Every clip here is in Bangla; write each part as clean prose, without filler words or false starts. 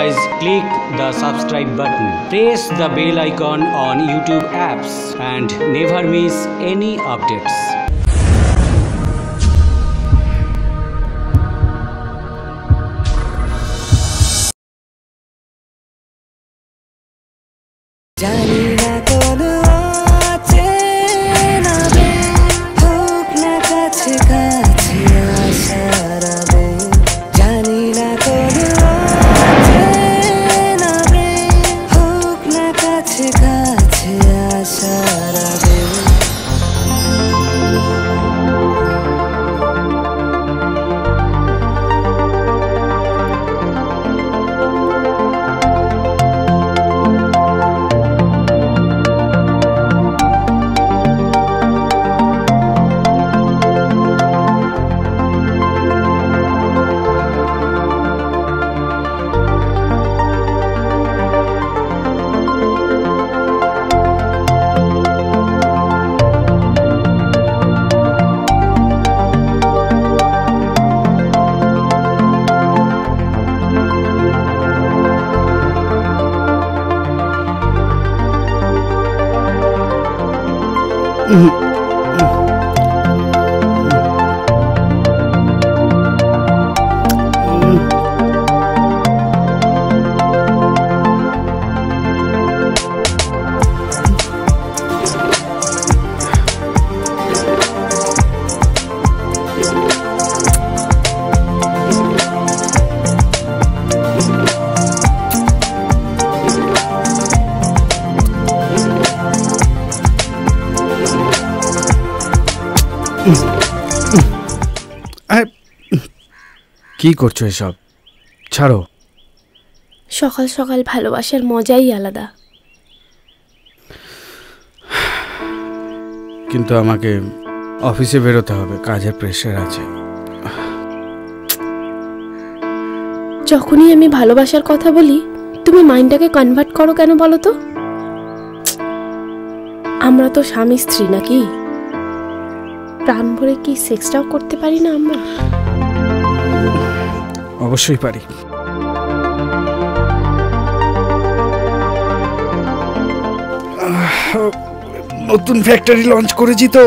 guys, click the subscribe button. Press the bell icon on YouTube apps and never miss any updates. কি করছো এসব? ছাড়ো। সকাল সকাল ভালোবাসার মজাই আলাদা। কিন্তু আমাকে অফিসে বেরোতে হবে, কাজের প্রেশার আছে। যখনই আমি ভালোবাসার কথা বলি তুমি মাইন্ডটাকে কনভার্ট করো কেন বলো তো? আমরা তো স্বামী স্ত্রী নাকি? প্রাণ ভরে কি সেক্সটাও করতে পারি না আমরা? অবশ্যই পারি। নতুন ফ্যাক্টরি লঞ্চ করেছি তো,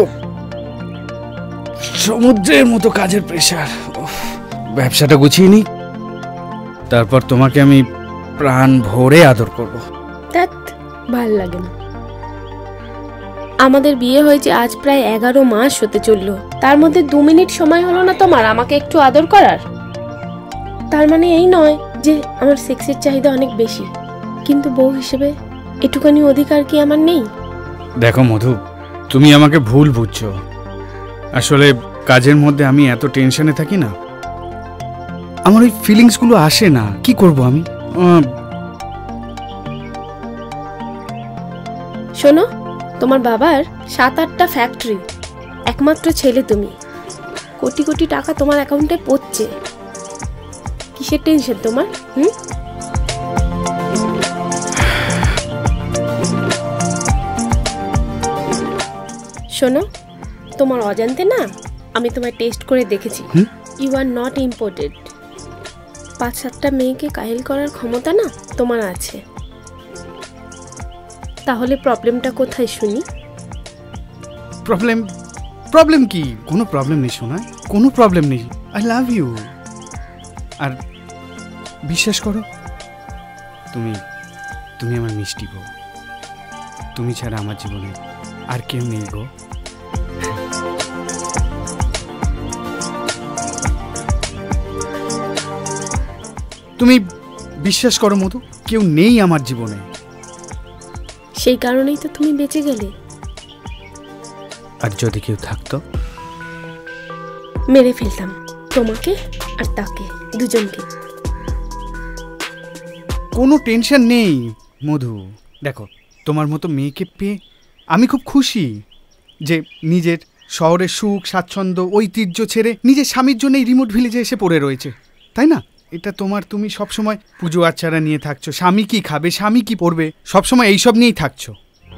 সমুদ্রের মতো কাজের প্রেশার। ব্যবসাটা গুছিয়ে নি, তারপর তোমাকে আমি প্রাণ ভরে আদর করব। ভাল লাগে না। আমাদের বিয়ে হয়েছে আজ প্রায় 11 মাস হতে চললো, তার মধ্যে 2 মিনিট সময় হলো না তোমার আমাকে একটু আদর করার? তার মানে এই নয় যে আমার সেক্সের চাহিদা অনেক বেশি, কিন্তু বউ হিসেবে এটুখানি অধিকার কি আমার নেই? দেখো মধু, তুমি আমাকে ভুল বুঝছো। আসলে কাজের মধ্যে আমি এত টেনশনে থাকি না, আমার ওই ফিলিংসগুলো আসে না। কি করব আমি? শোনো, তোমার বাবার 7-8টা ফ্যাক্টরি, একমাত্র ছেলে তুমি, কোটি কোটি টাকা তোমার অ্যাকাউন্টে পড়ছে, কিসের টেনশন তোমার? শোনো, তোমার অজান্তে না আমি তোমায় টেস্ট করে দেখেছি। You are not imported. 5-7টা মেয়েকে কাহিল করার ক্ষমতা না তোমার আছে। তাহলে প্রবলেমটা কোথায় শুনি? প্রবলেম কি? কোনো প্রবলেম নেই সোনা, কোনো প্রবলেম নেই। I love you. আর বিশ্বাস করো, তুমি আমার মিষ্টি বউ। তুমি ছাড়া আমার জীবনে আর কেউ নেই গো। তুমি বিশ্বাস করো মধু, কেউ নেই আমার জীবনে। সেই কারণেই তো তুমি বেঁচে গেলে। আর যদি কেউ থাকতো, মেরে ফেলতাম তোমাকে আর তাকে, দুজনকে। কোনো টেনশন নেই মধু। দেখো, তোমার মতো মেয়েকে পেয়ে আমি খুব খুশি যে নিজের শহরের সুখ স্বাচ্ছন্দ্য ঐতিহ্য ছেড়ে নিজের স্বামীর জন্য এই রিমোট ভিলেজে এসে পড়ে রয়েছে, তাই না? এটা তুমি সবসময় পুজো আচ্চারা নিয়ে থাকছো, স্বামী কি খাবে, স্বামী কি পড়বে, সবসময় এইসব নিয়েই থাকছো।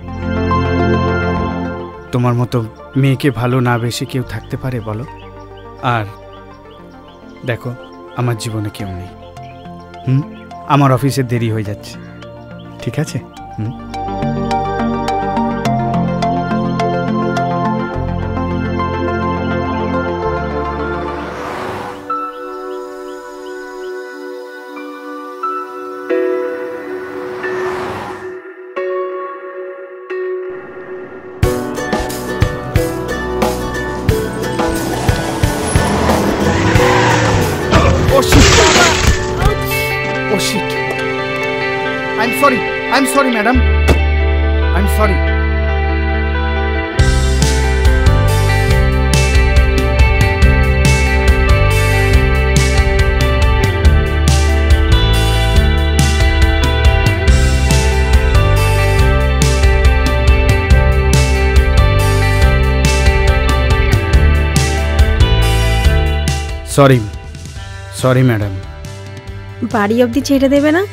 তোমার মতো মেয়েকে ভালো না বেশি কেউ থাকতে পারে বলো? আর দেখো, আমার জীবনে কেউ নেই। আমার অফিসে দেরি হয়ে যাচ্ছে। ঠিক আছে? Oh shit. I'm sorry, madam. I'm sorry. Sorry, madam. বাড়ি অবধি ছেড়ে দেবে না?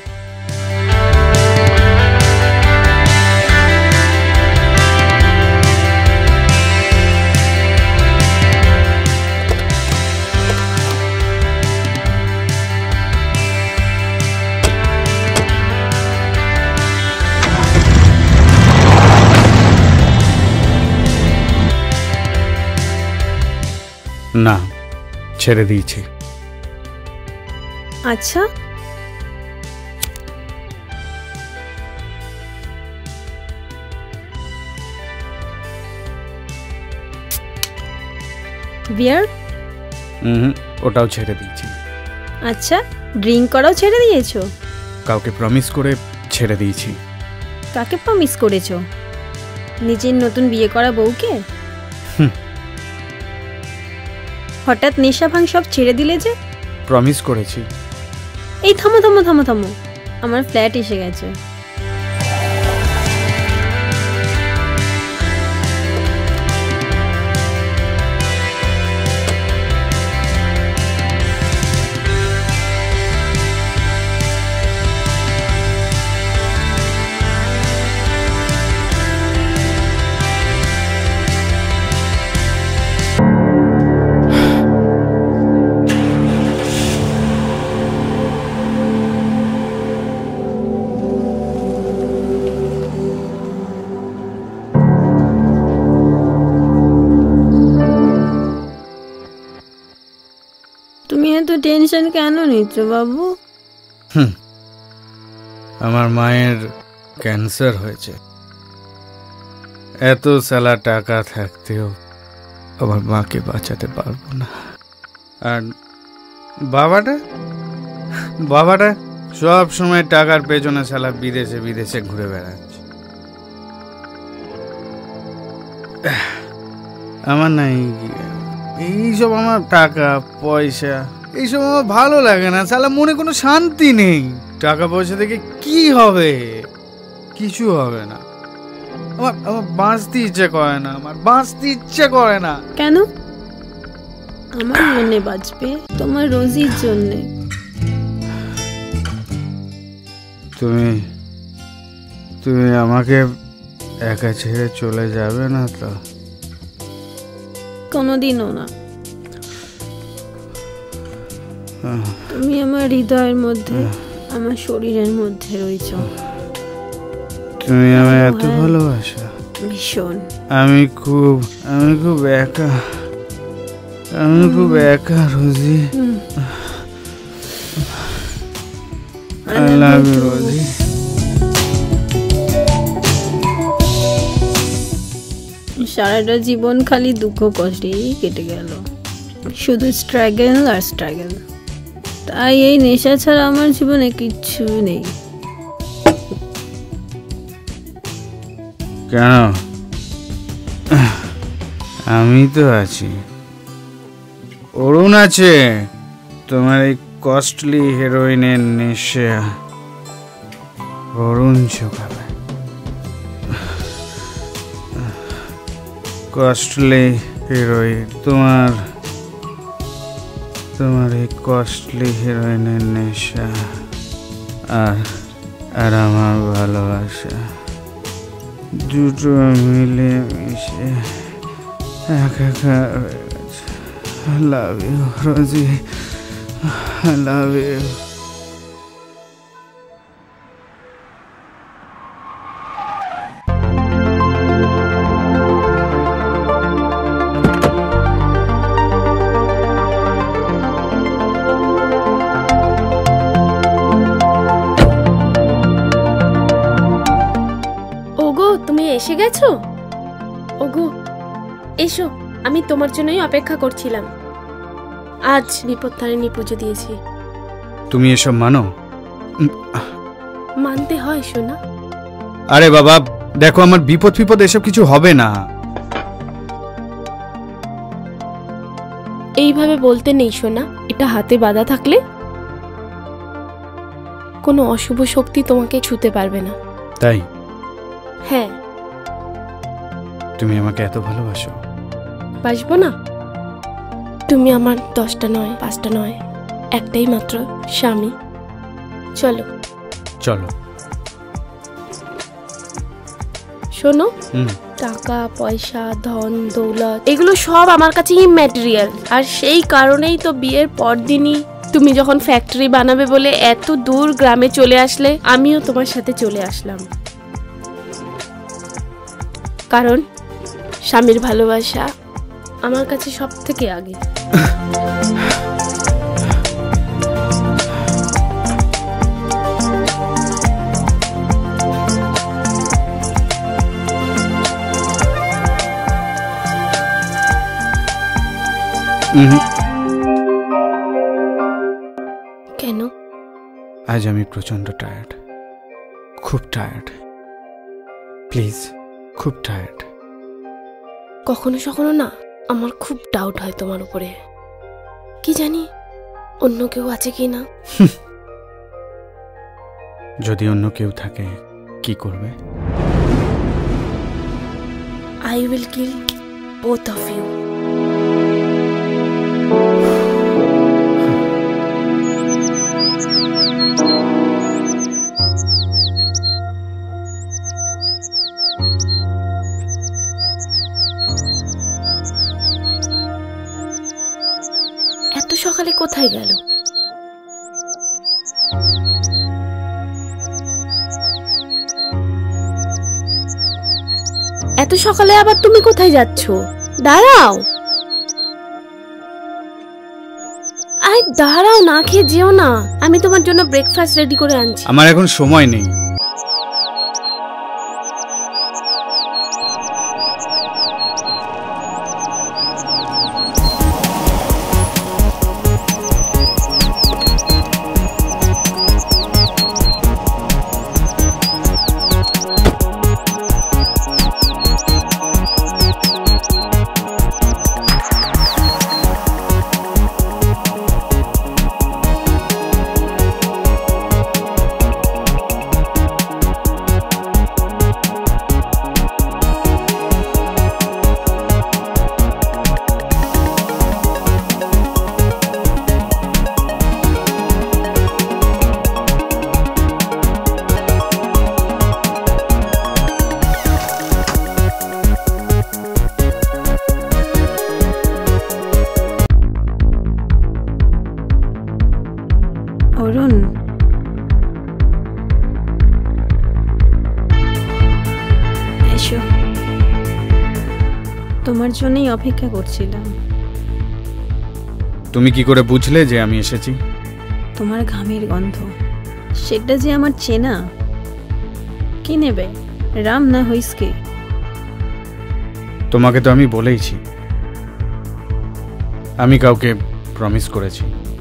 না, ছেড়ে দিয়েছি। আচ্ছা, বিয়ার? ওটাও ছেড়ে দিয়েছি। আচ্ছা, ড্রিঙ্ক করাও ছেড়ে দিয়েছো? কাউকে প্রমিস করে ছেড়ে দিয়েছি। কাকে প্রমিস করেছো? নিজের নতুন বিয়ে করা বউকে? হঠাৎ নেশা ভাঙ সব ছেড়ে দিলে যে? প্রমিস করেছি। এই থামো থামো থামো থামো, আমার ফ্ল্যাট এসে গেছে। তুমি এত টেনশন কেন নিচ্ছ বাবু? আমার মায়ের ক্যান্সার হয়েছে। এত সালা টাকা থাকতেও আমার মাকে বাঁচাতে পারবো না। আর বাবাটা সব সময় টাকার পেছনে সালা বিদেশে ঘুরে বেড়াচ্ছে। আমার নাই এইসব, আমার টাকা পয়সা এইসব আমার ভালো লাগে না। সালা মনে কোনো শান্তি নেই। টাকা পয়সা থেকে কি হবে? কিছু হবে না। আমার বাঁচতে ইচ্ছে করে না। কেন? আমার জন্যে বাঁচবে, তোমার রোজির জন্যে। তুমি আমাকে একা ছেড়ে চলে যাবে না তো? কোনোদিনও না। তুমি আমার হৃদয়ের মধ্যে, আমার শরীরের মধ্যে রয়েছ। তুমি আমায় এত ভালোবাসো? ভীষণ। আমি খুব একা রোজি। I love you, রোজি। সারাটা জীবন খালি দুঃখ কষ্টেই কেটে গেল, শুধু স্ট্রাগল আর স্ট্রাগল। তাই এই নেশা ছাড়া আমার জীবনে কিচ্ছু নেই। কেন? আমি তো আছি, অরুণ আছে। তোমার এই কস্টলি হেরোইনের নেশা অরুণ চোখাবে। কস্টলি হিরোইন, তোমার এই কস্টলি হিরোইনের নেশা আর আমার ভালোবাসা দুটো মিলে মিশে একাকার হয়ে গেছে। I love you, Rosie. I love you. এসে গেছো? ওগো এসো, আমি তোমার জন্যই অপেক্ষা করছিলাম। আজ বিপত্তারিণী পুজো দিয়েছি। তুমি এসব মানো? মানতে হয় সোনা। আরে বাবা দেখো, আমার বিপদ ফিপদ এসব কিছু হবে না। এইভাবে বলতে নেই সোনা, এটা হাতে বাঁধা থাকলে কোনো অশুভ শক্তি তোমাকে ছুঁতে পারবে না। তাই? হ্যাঁ। তুমি আমাকে এত ভালোবাসো? বাসবো না? তুমি আমার 10টা নয়, 5টা নয়, একটাই মাত্র স্বামী। চলো চলো। শোনো, টাকা পয়সা ধন দৌলত এগুলো সব আমার কাছে ইম্যাটেরিয়াল। আর সেই কারণেই তো বিয়ের পর দিনই তুমি যখন ফ্যাক্টরি বানাবে বলে এত দূর গ্রামে চলে আসলে, আমিও তোমার সাথে চলে আসলাম। কারণ স্বামীর ভালোবাসা আমার কাছে সব থেকে আগে। কেন? আজ আমি প্রচন্ড টায়ার্ড, খুব টায়ার্ড। প্লিজ, খুব টায়ার্ড। কখনো কখনো না আমার খুব ডাউট হয় তোমার উপরে। কি জানি অন্য কেউ আছে কি না। যদি অন্য কেউ থাকে কি করবে? I will kill both of you. এত সকালে কোথায় গেল? এত সকালে আবার তুমি কোথায় যাচ্ছ? দাঁড়াও, আরে দাঁড়াও, না খেয়ে যেও না। আমি তোমার জন্য ব্রেকফাস্ট রেডি করে আনছি। আমার এখন সময় নেই। অরুণ, এসো, তোমার জন্যই অপেক্ষা করছিলাম। তুমি কি করে বুঝলে যে আমি এসেছি? তোমার ঘামের গন্ধ, সেটা যে আমার চেনা। কি নেবে, রাম না হুইস্কি? তোমাকে তো আমি বলেইছি, আমি কাউকে প্রমিস করেছি।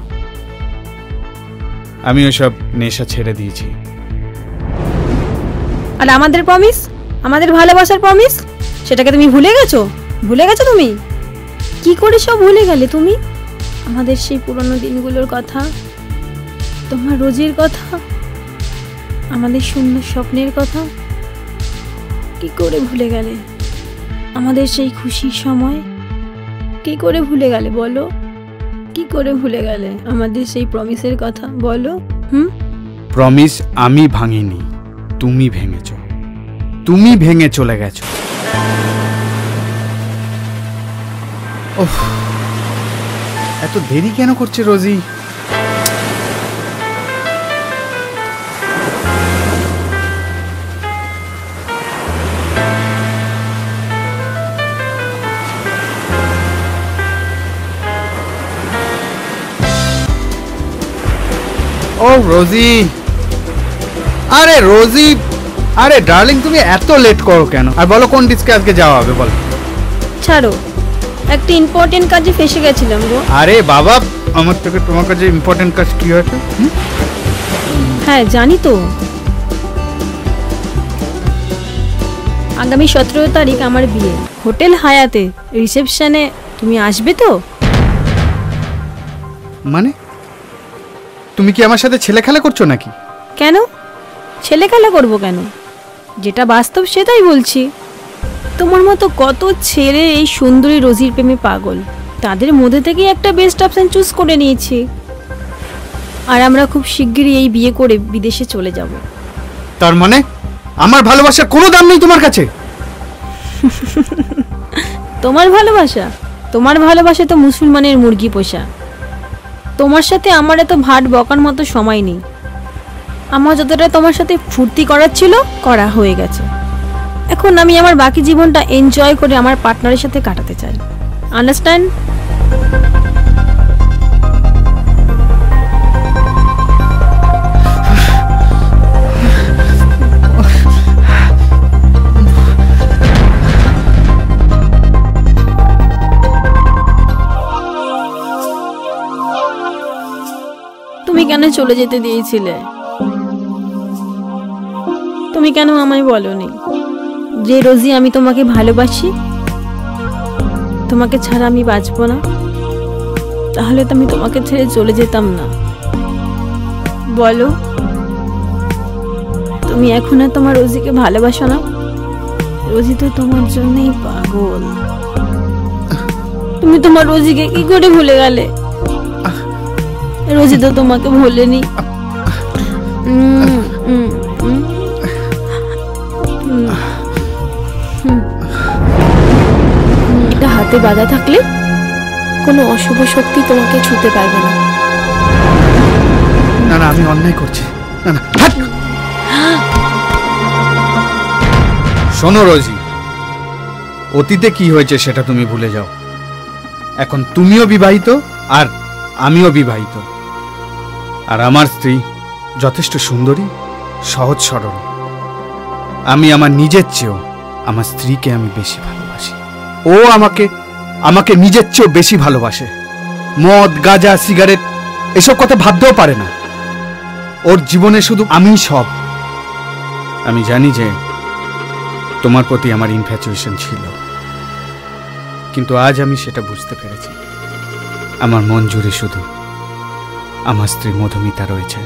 আমি ওসব নেশা ছেড়ে দিয়েছি। আর আমাদের প্রমিস, আমাদের ভালোবাসার প্রমিস, সেটাকে তুমি ভুলে গেছো? ভুলে গেছো তুমি? কি করে সব ভুলে গেলে তুমি? আমাদের সেই পুরনো দিনগুলোর কথা, তোমার রোজের কথা, আমাদের সুন্দর স্বপ্নের কথা কি করে ভুলে গেলে? আমাদের সেই খুশির সময় কি করে ভুলে গেলে বলো? কি করে ভুলে গেলে আমাদের সেই প্রমিসের কথা বলো? প্রমিস আমি ভাঙিনি, তুমি ভেঙেছ। তুমি ভেঙে চলে গেছো। ওহ, এত দেরি কেন করছে রোজি? ও রোজি, আরে রোজি, আরে ডার্লিং, তুমি এত লেট করো কেন? আর বলো কোন ডিস্কে আজকে যাওয়া হবে বলো। ছাড়ো, একটা ইম্পর্টেন্ট কাজে ফেসে গেছিলাম গো। আরে বাবা, আমার থেকে তোমার কাছে ইম্পর্টেন্ট কাজ কি হয়েছে? হ্যাঁ জানি তো, আগামী 17 তারিখ আমার বিয়ে, হোটেল হায়াতে রিসেপশনে। তুমি আসবে তো? মানে তুমি কি আমার সাথে ছেলে খেলা করছো নাকি? কেন ছেলে খেলা করবো কেন? যেটা বাস্তব সেটাই বলছি। তোমার মতো কত ছেলে এই সুন্দরী রোজির প্রেমে পাগল, তাদের মধ্যে থেকে একটা বেস্ট অপশন চুজ করে নিয়েছি। আর আমরা খুব শিগগিরই এই বিয়ে করে বিদেশে চলে যাব। তার মানে আমার ভালোবাসার কোনো দাম নেই তোমার কাছে? তোমার ভালোবাসা? তোমার ভালোবাসা তো মুসলমানের মুরগি পোষা। তোমার সাথে আমার এত ভাট বকার মতো সময় নেই। আমার যতটা তোমার সাথে ফুর্তি করার ছিল করা হয়ে গেছে। এখন আমি আমার বাকি জীবনটা এনজয় করে আমার পার্টনারের সাথে কাটাতে চাই। আন্ডারস্ট্যান্ড? তুমি কেন চলে যেতে দিয়েছিলে? তুমি কেন আমায় বলোনি যে রোজি আমি তোমাকে ভালোবাসি, তোমাকে ছাড়া আমি বাঁচবো না? তাহলে তো আমি তোমাকে ছেড়ে চলে যেতাম না। বলো, তুমি এখন আর তোমার রোজিকে ভালোবাসো না? রোজি তো তোমার জন্যই পাগল। তুমি তোমার রোজিকে কি করে ভুলে গেলে? রোজি তো তোমাকে ভোলেনি। এটা হাতে বাঁধা থাকলে কোনো অশুভ শক্তি তোমাকে ছুঁতে পারবে না। না না, আমি অন্যায় করছি। না না, হাট! শোনো রোজি, অতীতে কি হয়েছে সেটা তুমি ভুলে যাও। এখন তুমিও বিবাহিত আর আমিও বিবাহিত। আর আমার স্ত্রী যথেষ্ট সুন্দরী, সহজ সরল। আমি আমার নিজের চেয়েও আমার স্ত্রীকে আমি বেশি ভালোবাসি। ও আমাকে নিজের চেয়েও বেশি ভালোবাসে। মদ, গাঁজা, সিগারেট এসব কথা ভাবতেও পারে না। ওর জীবনে শুধু আমিই সব। আমি জানি যে তোমার প্রতি আমার ইনফ্যাচুয়েশন ছিল, কিন্তু আজ আমি সেটা বুঝতে পেরেছি। আমার মন জুড়ে শুধু আমার স্ত্রী মধুমিতা রয়েছে,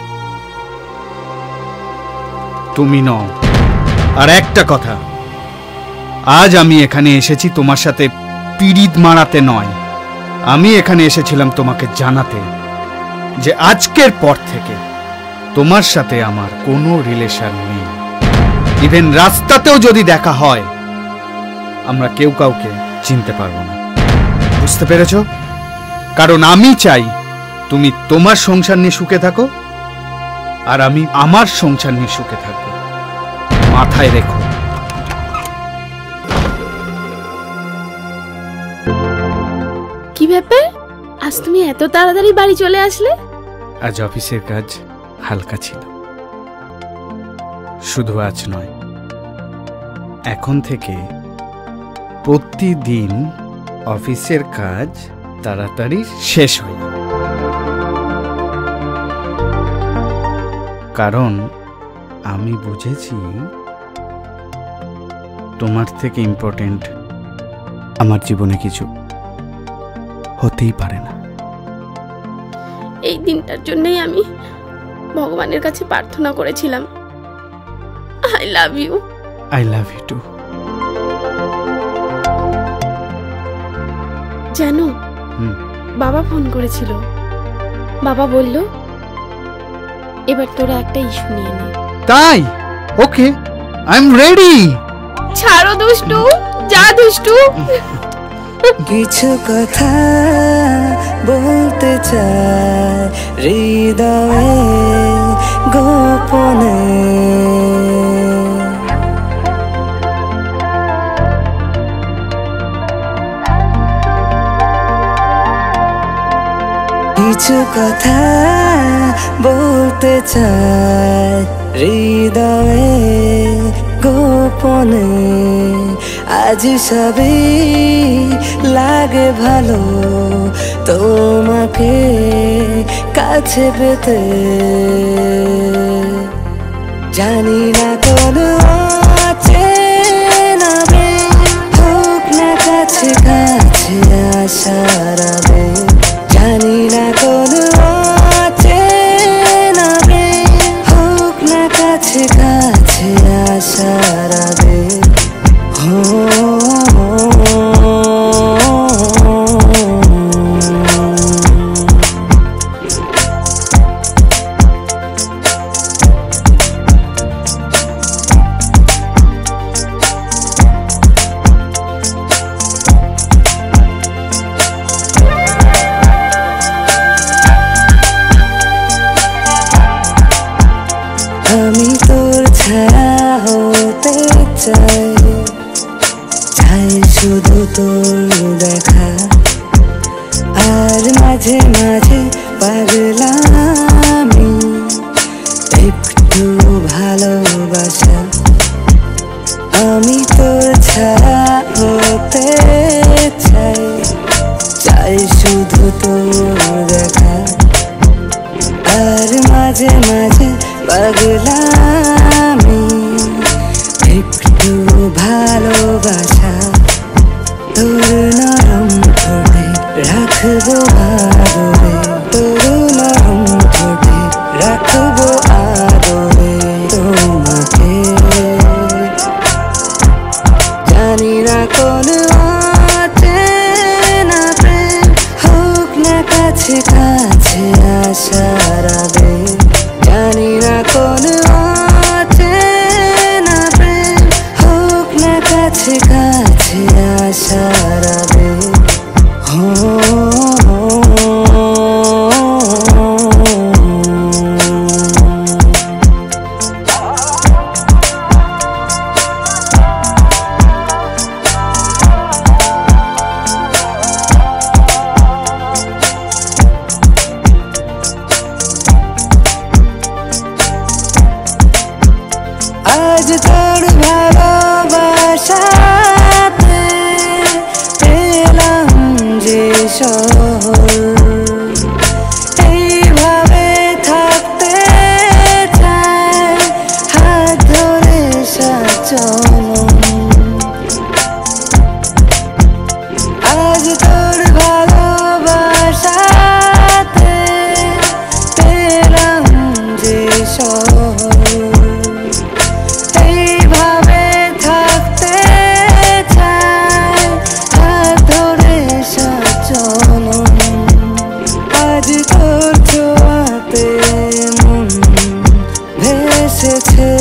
তুমি নও। আর একটা কথা, আজ আমি এখানে এসেছি তোমার সাথে পিরিত মারাতে নয়। আমি এখানে এসেছিলাম তোমাকে জানাতে যে আজকের পর থেকে তোমার সাথে আমার কোনো রিলেশন নেই। ইভেন রাস্তাতেও যদি দেখা হয়, আমরা কেউ কাউকে চিনতে পারবো না। বুঝতে পেরেছ? কারণ আমি চাই তুমি তোমার সংসার নিয়ে সুখে থাকো, আর আমি আমার সংসার নিয়ে সুখে থাকবো। মাথায় রেখো। কি ব্যাপার, আজ তুমি এত তাড়াতাড়ি বাড়ি চলে আসলে? আজ অফিসের কাজ হালকা ছিল। শুধু আজ নয়, এখন থেকে প্রতিদিন অফিসের কাজ তাড়াতাড়ি শেষ হয়ে যাবে। কারণ আমি বুঝেছি তোমার থেকে ইম্পর্টেন্ট আমার জীবনে কিছু হতেই পারে না। এই দিনটার জন্যই আমি ভগবানের কাছে প্রার্থনা করেছিলাম, I love you. I love you too. জানো, বাবা ফোন করেছিল। বাবা বলল এবার তোরা একটা ইস্যু নিয়ে নে। তাই? Okay, I am ready. ছাড়ো দুষ্টু, যা দুষ্টু। কিছু কথা বলতে চাই হৃদয়ে গোপনে, কিছু কথা বলতে চাই হৃদয়ে গোপনে আজ সবই লাগে ভালো তোমাকে কাছে পেতে জানি না কোনো আছে না হোক না কাছে কাছে আশার আবে জানি না কোনো আছে না হোক না কাছে কাছে আশার আবে আমি তোর ছায়া হতে চাই চাই শুধু তোর দেখা আর মাঝে মাঝে পাগলা আমি একটু ভালোবাসা আমি তোর ছায়া হতে চাই চাই শুধু তোর দেখা আর মাঝে মাঝে পাগলা আমি একটু ভালোবাসা তোর নরম ঠোঁটে রাখবো আদরে তোর নরম ঠোঁটে রাখবো আদরে তোমাকে জানি না কোন আছে না প্রেম হোক না কাছে কাছে আশার আবে জানি না কোন আছে না প্রেম হোক না কাছে কাছে আশার আবে আজ তোর ভালোবাসাতে পেলাম যে শহর এইভাবে থাকতে চাই হাত ধরে সাচন আজ তোর ভালোবাসাতে পেলাম যে শহর এইভাবে থাকতে চাই হাত ধরে সাচন আজ তোর ছোঁয়াতে মন ভেসেছে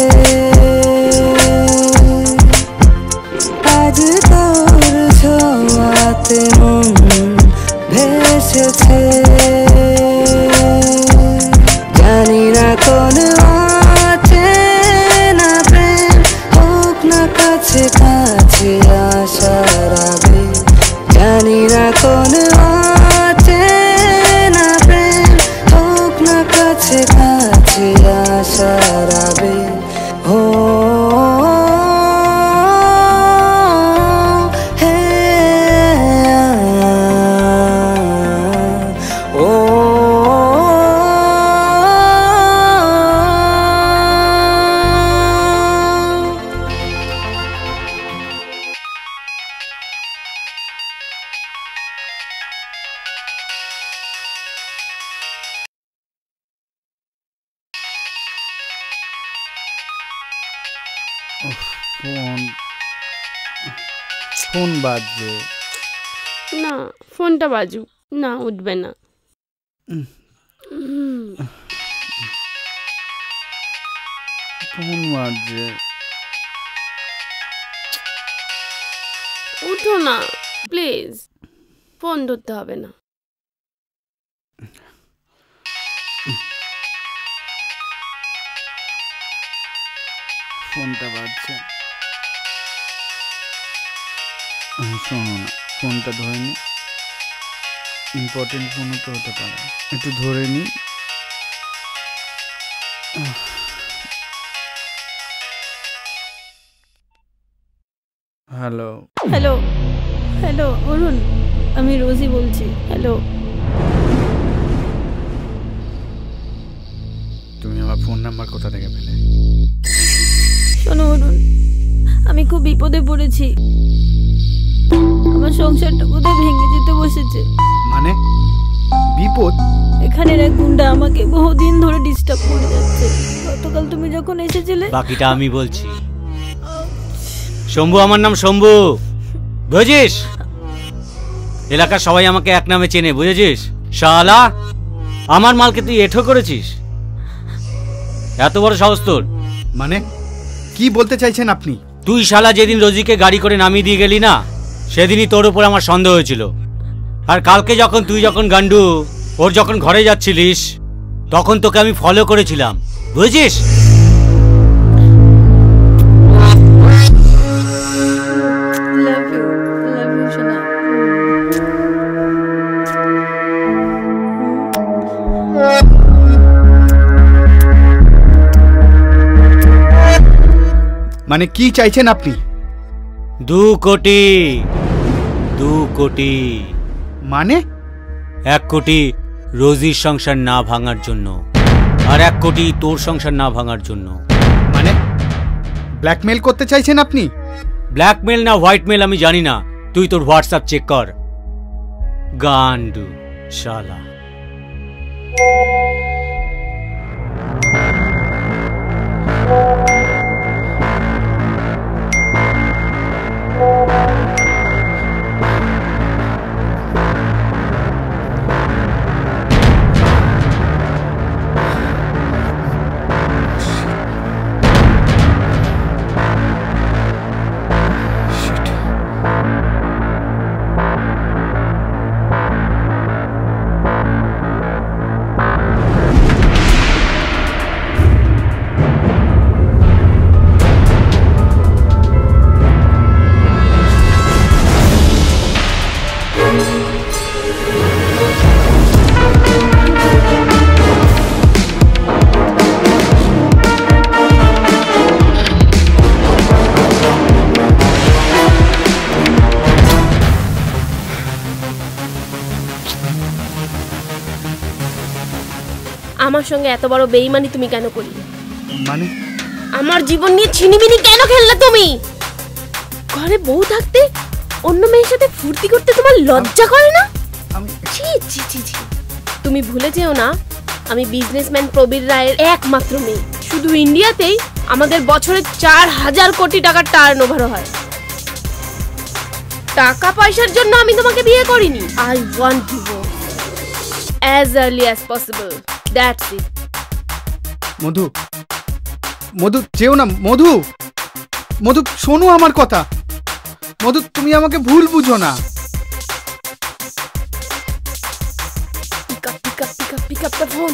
আজ তোর ছোঁয়াতে মন ভেসেছে জানি না কোন আছে না প্রেম হোক না কাছে কাছে আশার আবে জানি না কোন আছে না প্রেম হোক না কাছে কাছে আশার আবে ফোন ফোন বাজছে না ফোনটা বাজুক না উঠবে না ফোন বাজছে উঠো না প্লিজ ফোন ধরতে হবে না ফোনটা বাজছে শোনো না ফোনটা ধরে নি ইম্পর্টেন্ট ফোনও তো হতে পারে একটু ধরে নি হ্যালো। হ্যালো হ্যালো অরুণ, আমি রোজি বলছি। হ্যালো। তুমি আমার ফোন নাম্বার কোথা থেকে পেলে? শোনো অরুণ, আমি খুব বিপদে পড়েছি। আমার সংসারটা বোধহয় ভেঙে যেতে বসেছে। মানে বিপদ? এখানের এক গুন্ডা আমাকে বহুদিন ধরে ডিস্টার্ব করে যাচ্ছে। গতকাল তুমি যখন এসেছিলে। বাকিটা আমি বলছি। শম্ভু, আমার নাম শম্ভু, বুঝেছিস? এলাকার সবাই আমাকে এক নামে চেনে, বুঝেছিস? শালা, আমার মালকে তুই এঠো করেছিস, এত বড় সাহস তোর? মানে কি বলতে চাইছেন আপনি? তুই শালা যেদিন রোজিকে গাড়ি করে নামিয়ে দিয়ে গেলি না, সেদিনই তোর উপর আমার সন্দেহ হয়েছিল। আর কালকে যখন তুই গান্ডু ওর যখন ঘরে যাচ্ছিলিস, তখন তোকে আমি ফলো করেছিলাম, বুঝেছিস? মানে কি চাইছেন আপনি? 2 কোটি। 2 কোটি মানে? 1 কোটি রোজির সংসার না ভাঙার জন্য, আর 1 কোটি তোর সংসার না ভাঙার জন্য। মানে ব্ল্যাকমেল করতে চাইছেন আপনি? ব্ল্যাকমেল না হোয়াইটমেল আমি জানি না, তুই তোর হোয়াটসঅ্যাপ চেক কর। গান্ডু শালা। আমার সঙ্গে এত বড় বেইমানি তুমি কেন করলে? মানে আমার জীবন নিয়ে ছিনিমিনি কেন খেললে তুমি? ঘরে বউ থাকতে অন্য মেয়ের সাথে ফুর্তি করতে তোমার লজ্জা করে না? ছি ছি ছি ছি। তুমি ভুলে যেও না, আমি বিজনেসম্যান প্রবীর রায়ের একমাত্র মেয়ে। শুধু ইন্ডিয়াতেই আমাদের বছরে 4000 কোটি টাকার টার্নওভার হয়। টাকা পয়সার জন্য আমি তোমাকে বিয়ে করিনি। I want divorce as early as possible. That's it. মধু, মধু যেও না। মধু, মধু শোনো আমার কথা। মধু তুমি আমাকে ভুল বুঝো না। Pick up the phone.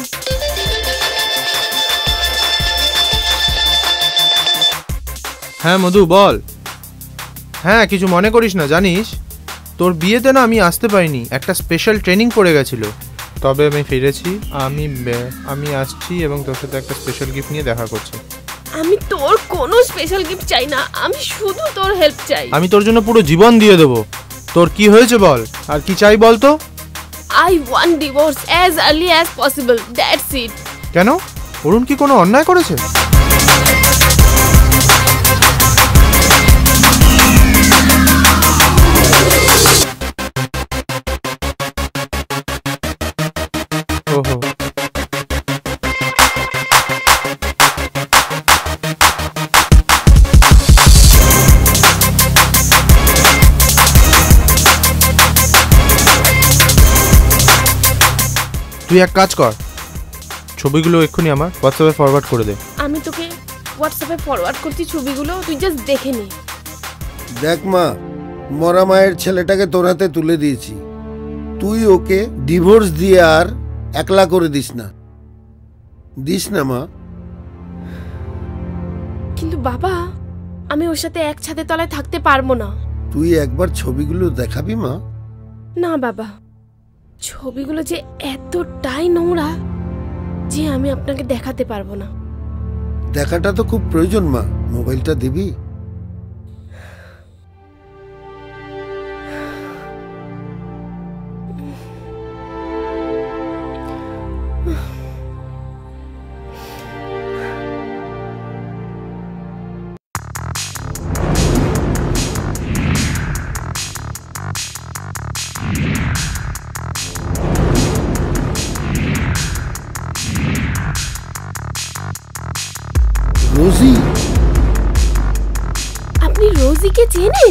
হ্যাঁ মধু বল। হ্যাঁ কিছু মনে করিস না, জানিস তোর বিয়েতে না আমি আসতে পারিনি, একটা স্পেশাল ট্রেনিং পড়ে গেছিল। তবে আমি ফিরেছি, আমি আসছি এবং তোর সাথে একটা স্পেশাল গিফট নিয়ে দেখা করছি। আমি তোর কোনো স্পেশাল গিফট চাই না, আমি শুধু তোর হেল্প চাই। আমি তোর জন্য পুরো জীবন দিয়ে দেবো। তোর কি হয়েছে বল, আর কি চাই বল তো? I want divorce as early as possible. That's it. কেন, অরুণ কি কোনো অন্যায় করেছে? ওহো, তুই এক কাজ কর, ছবিগুলো এক্ষুনি আমার হোয়াটসঅ্যাপে ফরওয়ার্ড করে দে। আমি তোকে হোয়াটসঅ্যাপে ফরওয়ার্ড করছি ছবিগুলো, তুই জাস্ট দেখে নে। দেখ মা, মরা মায়ের ছেলেটাকে তোর হাতে তুলে দিয়েছি, তুই ওকে ডিভোর্স দিয়ে আর একলা করে দিস না মা। কিন্তু বাবা, আমি ওর সাথে এক ছাদের তলায় থাকতে পারবো না। তুই একবার ছবিগুলো দেখাবি মা। না বাবা, ছবিগুলো যে এতটাই নোংরা যে আমি আপনাকে দেখাতে পারবো না। দেখাটা তো খুব প্রয়োজন মা, মোবাইলটা দিবি? রোজি? আপনি রোজিকে চেনেন?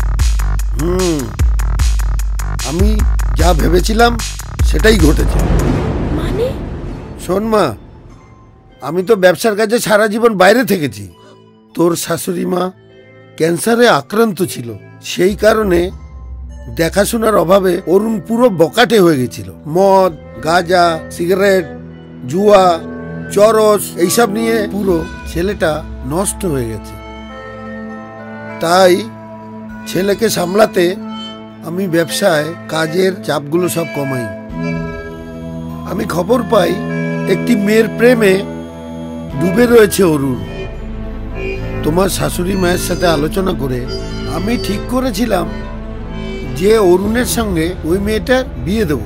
আমি যা ভেবেছিলাম সেটাই ঘটেছে। মানে? শোন মা, আমি তো ব্যবসার কাজে সারা জীবন বাইরে থেকেছি। তোর শাশুড়ি মা ক্যান্সারে আক্রান্ত ছিল, সেই কারণে দেখাশোনার অভাবে অরুণ পুরো বকাটে হয়ে গেছিল। মদ, গাঁজা, সিগারেট, জুয়া, চরস এইসব নিয়ে পুরো ছেলেটা নষ্ট হয়ে গেছে। তাই ছেলেকে সামলাতে আমি ব্যবসায় কাজের চাপগুলো সব কমাই। আমি খবর পাই একটি মেয়ের প্রেমে ডুবে রয়েছে অরুণ। তোমার শাশুড়ি মায়ের সাথে আলোচনা করে আমি ঠিক করেছিলাম যে অরুণের সঙ্গে ওই মেয়েটার বিয়ে দেব।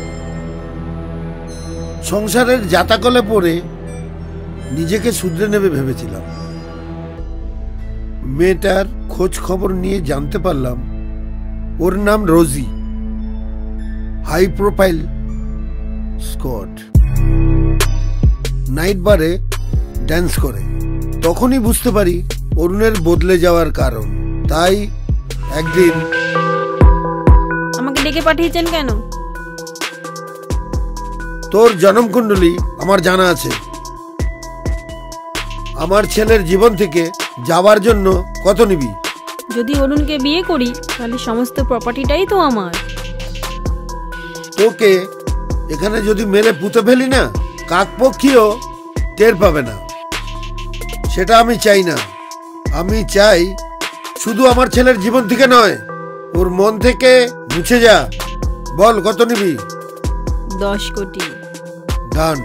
সংসারের জাতাকলে পড়ে নিজেকে শুধরে নেবে ভেবেছিলাম। মেয়েটার খোঁজ খবর নিয়ে জানতে পারলাম ওর নাম Rosie, high profile escort, night বারে ড্যান্স করে। তখনই বুঝতে পারি অরুণের বদলে যাওয়ার কারণ। তাই একদিন আমাকে ডেকে পাঠিয়েছেন কেন? তোর জন্মকুণ্ডলী আমার জানা আছে। আমার ছেলের জীবন থেকে যাওয়ার জন্য কত নিবি? যদি অরুণকে বিয়ে করি তাহলে সমস্ত প্রপার্টিটাই তো আমার। তোকে এখানে যদি মেরে পুঁতে ফেলি না, কাকপক্ষীও টের পাবে না। সেটা আমি চাই না। আমি চাই শুধু আমার ছেলের জীবন থেকে নয়, ওর মন থেকে মুছে যা। বল কত নিবি? 10 কোটি। ডান।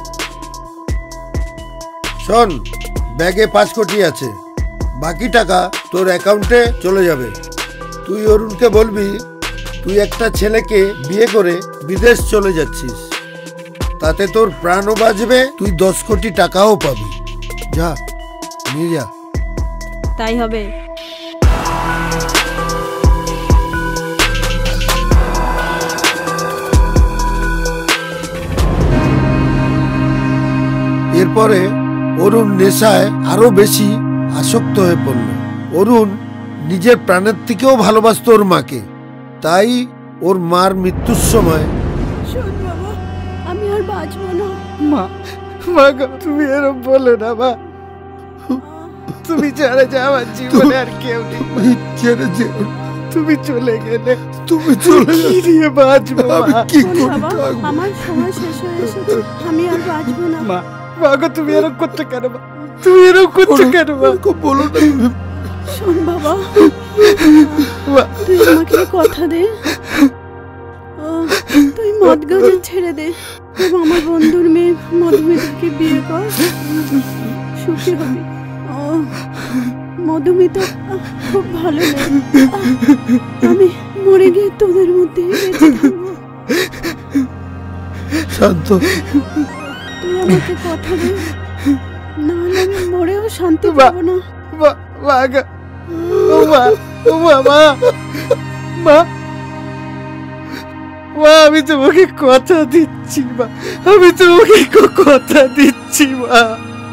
শোন, ব্যাগে 5 কোটি আছে, বাকি টাকা তোর অ্যাকাউন্টে চলে যাবে। তুই অরুণকে বলবি তুই একটা ছেলেকে বিয়ে করে বিদেশ চলে যাচ্ছিস, তাতে তোর প্রাণও বাঁচবে, তুই 10 কোটি টাকাও পাবি। যা, নিয়ে যা। তাই হবে। এরপরে অরুণ নেশায় আরো বেশি আসক্ত হয়ে পড়ল। অরুণ নিজের প্রাণের থেকেও ভালোবাসত ওর মাকে। তাই ওর মার মৃত্যুর সময়, শোন বাবা, আমি আর বাঁচবো না। মা, মা গো, তুমি এরকম বলো না মা। তুমি ছাড়া যা আমার জীবনে আর কেউ নেই। ছেড়ে যেও, তুমি চলে গেলে তুমি চলে কি দিয়ে বাঁচবো আমি মা? কি শোন করে বাবা, থাকবো? আমার সময় শেষ হয়ে এসেছে, আমি আর বাঁচবো না। মা, মা গো, তুমি এরকম করতে কেন মা? তুমি এরকম করতে কেন মা? ওরকম বলো না। শোন বাবা, মা, তুই আমাকে কথা দে, তুই মদ গাঁজা ছেড়ে দে এবং আমার বন্ধুর মেয়ে মধুমিতাকে বিয়ে কর, সুখী হবি। মধুমিতা খুব ভালো মেয়ে, আমি মরে গিয়ে তোদের মধ্যে বেঁচে থাকবো। শান্ত, তুই আমাকে কথা দে, নাহলে আমি মরেও শান্তি মা, পাবো না। মা, মা গো, ও মা, ও মা, মা, মা, মা, আমি তোমাকে কথা দিচ্ছি মা, আমি তোমাকে কথা দিচ্ছি মা।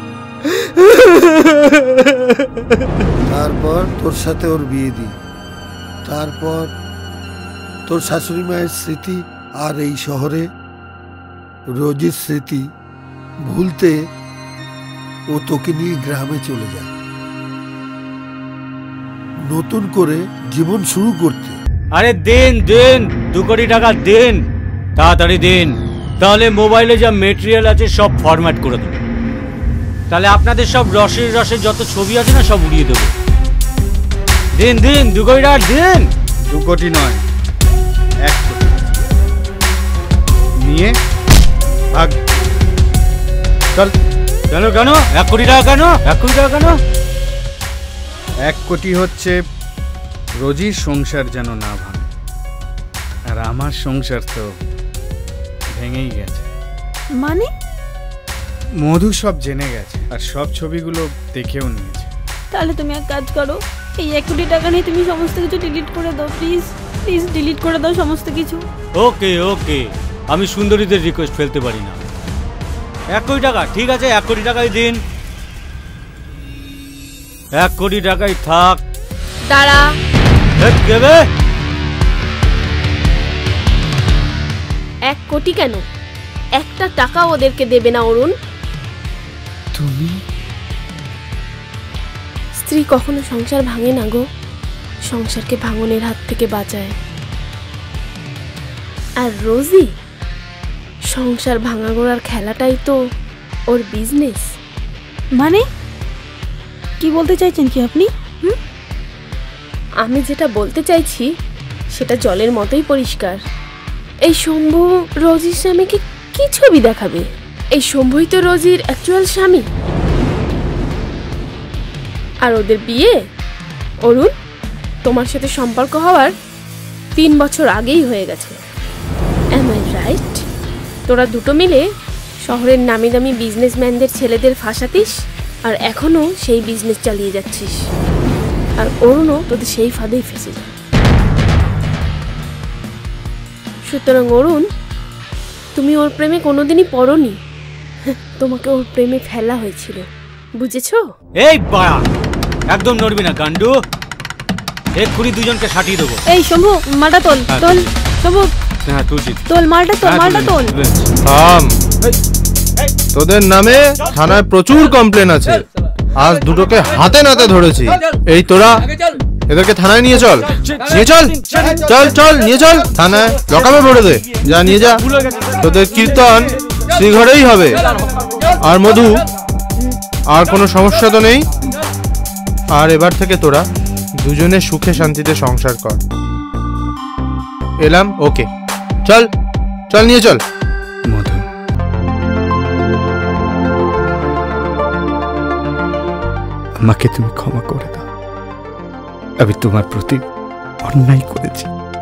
তারপর তোর সাথে ওর বিয়ে দিই। তারপর তোর শাশুড়ি মায়ের স্মৃতি আর এই শহরে রোজির স্মৃতি ভুলতে ও তোকে নিয়ে গ্রামে চলে যায়, নতুন করে জীবন শুরু করতে। আরে দেন দেন, 2 কোটি টাকা দেন, তাড়াতাড়ি দেন, তাহলে মোবাইলে যা মেটেরিয়াল আছে সব ফরম্যাট করে দেবো। তাহলে আপনাদের সব রসের যত ছবি আছে না সব উড়িয়ে দেবো। দেন দেন, 2 কোটি টাকা দেন। 2 কোটি নয়, 1 কোটি নিয়ে ভাগ। চল। কেন কেন 1 কোটি টাকা কেন? 1 কোটি টাকা কেন? 1 কোটি হচ্ছে রোজির সংসার যেন না ভাঙে, আর আমার সংসার তো ভেঙেই গেছে। মানে? মধু সব জেনে গেছে আর সব ছবিগুলো দেখেও নিয়েছে। তাহলে তুমি এক কাজ করো, এই 1 কোটি টাকা নিয়ে তুমি সমস্ত কিছু ডিলিট করে দাও, প্লিজ প্লিজ ডিলিট করে দাও সমস্ত কিছু। ওকে ওকে, আমি সুন্দরীদের রিকোয়েস্ট ফেলতে পারি না। 1 কোটি টাকা ঠিক আছে, 1 কোটি টাকাই দিন। 1 কোটি টাকাই থাক। দাঁড়া। দেবে 1 কোটি কেন, 1টা টাকা ওদেরকে দেবে না অরুণ। তুমি স্ত্রী কখনো সংসার ভাঙে না গো, সংসারকে ভাঙনের হাত থেকে বাঁচায়। আর রোজি সংসার ভাঙা গোড়ার খেলাটাই তো ওর বিজনেস। মানে কি বলতে চাইছেন কি আপনি? আমি যেটা বলতে চাইছি সেটা জলের মতোই পরিষ্কার। এই শম্ভু রোজির স্বামীকে কি ছবি দেখাবে? এই শম্ভুই তো রোজির অ্যাকচুয়াল স্বামী। আর ওদের বিয়ে অরুণ তোমার সাথে সম্পর্ক হওয়ার 3 বছর আগেই হয়ে গেছে। Am I right? তোরা দুটো মিলে শহরের নামি দামি বিজনেসম্যানদের ছেলেদের ফাঁসাতিস আর এখনো সেই বিজনেস চালিয়ে যাচ্ছিস। আর অরুণও তোদের সেই ফাঁদেই ফেসে যায়। সুতরাং অরুণ, তুমি ওর প্রেমে কোনোদিনই পড়োনি, তোমাকে ওর প্রেমে ফেলা হয়েছিল, বুঝেছো? এই বাড়া, একদম নড়বি না গান্ডু, এক্ষুনি দুজনকে সাটিয়ে দেবো। এই শম্ভু, মালটা তোল। তোল শম্ভু, হ্যাঁ তুলছি। তোল মালটা, তোল মালটা তোল। থাম, তোদের নামে থানায় প্রচুর কমপ্লেন আছে, আজ দুটোকে হাতে নাতে ধরেছি। এই তোরা এদেরকে থানায় নিয়ে চল, নিয়ে চল, চল চল নিয়ে চল থানায়, লকাপে ভরে দে, যা নিয়ে যা। তোদের কীর্তন শ্রীঘরেই হবে। আর মধু, আর কোনো সমস্যা তো নেই? আর এবার থেকে তোরা দুজনে সুখে শান্তিতে সংসার কর। এলাম, ওকে, চল চল নিয়ে চল। মধু, আমাকে তুমি ক্ষমা করে দাও, আমি তোমার প্রতি অন্যায় করেছি।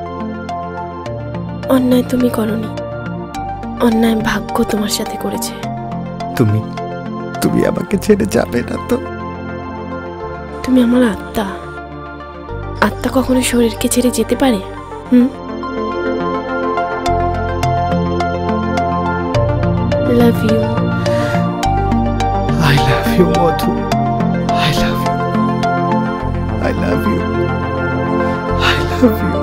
অন্যায় তুমি করনি, অন্যায় ভাগ্য তোমার সাথে করেছে। তুমি তুমি আমাকে ছেড়ে যাবে না তো? তুমি আমার আত্মা, আত্মা কখনো শরীরকে ছেড়ে যেতে পারে? Love you. I love you, Madhu. I love you. I love you. I love you.